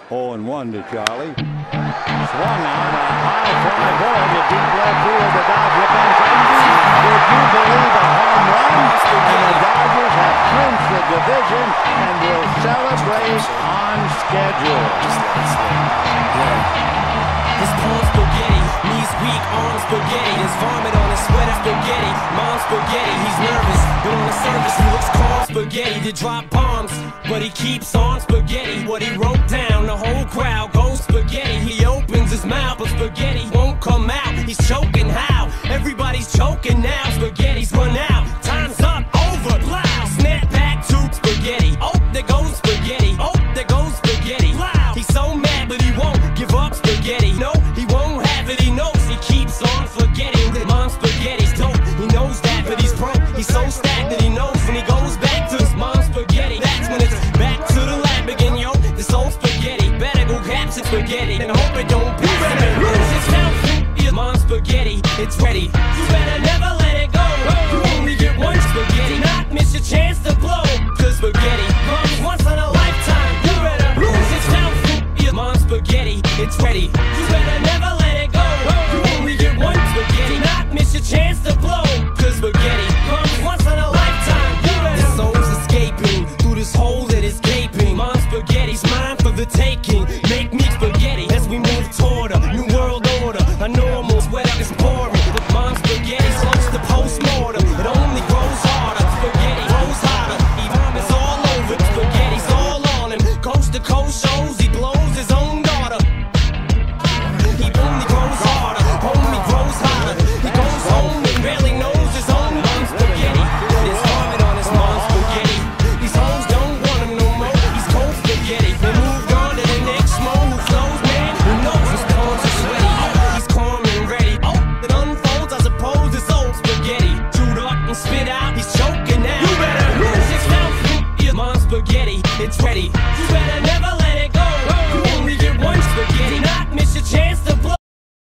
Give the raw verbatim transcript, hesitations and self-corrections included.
oh and one to Charlie. Swung out a high fly ball to deep left field. The Dodgers fans asking, would you believe a home run? And the Dodgers have clinched the division and will celebrate on schedule. His palm spaghetti, knees weak, arms spaghetti. His vomit on his sweater spaghetti. Mom's spaghetti, he's nervous, but on the surface he looks calm spaghetti. To drop bombs, but he keeps on spaghetti. What he wrote down, the whole crowd goes spaghetti. He opens his mouth, but spaghetti won't come out. He's choking how? Everybody's choking now. Spaghetti's run out, time's up, over, loud. Snap back to spaghetti. Oh, there goes spaghetti. Oh, there goes spaghetti. Loud. He's so mad, but he won't give up spaghetti. No, he won't have it, he knows. He keeps on forgetting that mom's spaghetti's dope. He knows that, but he's broke. He's so stacked that he knows when he goes back to his mom's spaghetti. That's when it's back to the lab again, yo. This old spaghetti better go capture spaghetti and hope it don't pass. You better lose his health. Your mom's spaghetti, it's ready. You better never let it go. You only get one spaghetti. Not miss your chance to blow. Cause spaghetti comes once in a lifetime. You better lose his health. Your mom's spaghetti, it's ready. You better never let it go. You only get one spaghetti. Not miss your chance to blow. Cause spaghetti comes once in a lifetime. You better. His soul's escaping through this hole that is gaping. Mom's spaghetti's mine for the taking. Make me spaghetti as we move toward a new world order. A normal sweat is pouring. But mom's spaghetti slopes the post-mortem. It only grows harder. Spaghetti grows hotter. He vomits all over. Spaghetti's all on him. Coast to coast shows. He blows his own daughter. He only grows harder. Homie grows hotter. He goes home and barely knows his own mom's spaghetti. His vomit on his mom's spaghetti. These hoes don't want him no more. He's cold spaghetti. They moved on to the next mo. Who flows, man? Who knows his palms are sweaty? He's calm and ready. Oh, it unfolds, I suppose it's old spaghetti. Chewed up and spit out. He's choking now. You better lose his health. Your mom's spaghetti, it's ready. You better never let